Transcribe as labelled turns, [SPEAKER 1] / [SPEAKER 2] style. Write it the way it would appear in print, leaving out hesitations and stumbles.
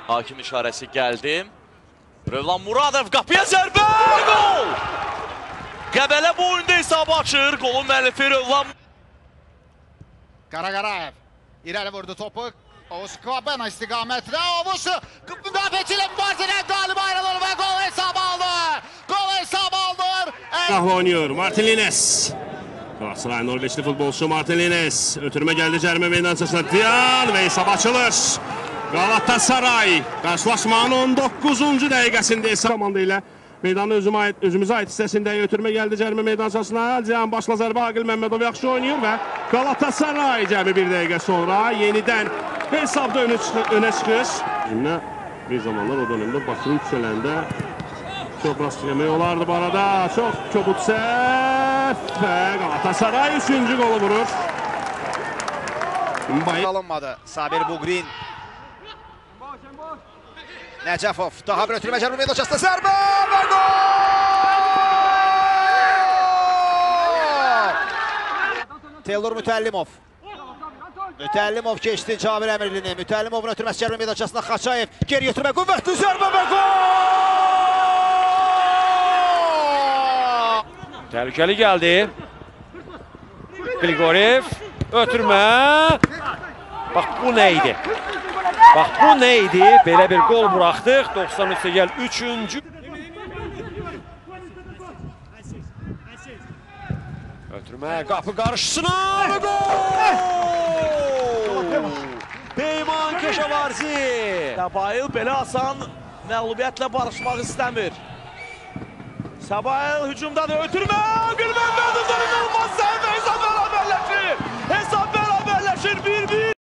[SPEAKER 1] Hakim işarəsi gəldi. Rövlan Muradov qapıya zərbə! Gol! Qəbələ bu oyunda hesabı açır. Golun müəllifi Rövlan.
[SPEAKER 2] Qaraqarayev irəli vurdu topu. Oğuz Kvabena istiqamətində. Oğuz müdafiəçi ilə mübarizədən qalib ayrılır və gol hesabı aldı. Gol hesabı aldı.
[SPEAKER 3] Silahla oynuyor Martinez. Galatasaray Norveçli futbolçu Martinez. Ötürmə gəldi cərimə meydançasına. Diyan və hesab açılır. Galatasaray qarşılaşmanın 19-cu dəqiqəsində komanda ilə meydanın özümüzə ait hissəsində ötürmə gəldi cərimə meydançasına. Cihan başla zərbə Aqil Məmmədov yaxşı oynayır və Galatasaray cəmi bir dəqiqə sonra yenidən hesabda önə çıxır. Yine bir zamanlar o dönemde Bakır'ın yükselendə çok rast yemək olardı bu arada. Çok kobud səhv və Galatasaray 3-cü golu vurur.
[SPEAKER 2] Alınmadı. Sabir Bugrin. Nəcəfov daha bir ötürmə cərimə meydançasına zərbə və gol! Teylor Mütəllimov. Mütəllimov keçdi Cabir Əmirlini. Mütəllimovun ötürməsi cərimə meydançasına Xaçayev. Geri ötürmə, qüvvətli zərbə və gol!
[SPEAKER 4] Təhlükəli gəldi. Qligorev. Ötürmə. Bax bu nə idi? Bax bu nə idi? Belə bir gol buraxdıq. 93-ə gəl 3-cü. Ötürmə, qapı qarşısına və gol! Peyman Keşavarzi.
[SPEAKER 1] Səbail belə asan məğlubiyyətlə barışmaq istəmir. Səbail hücumdadır, ötürmə! Aqil Məmmədovdan inanılmaz səhv! Hesab bərabərləşir! Hesab bərabərləşir! 1-1!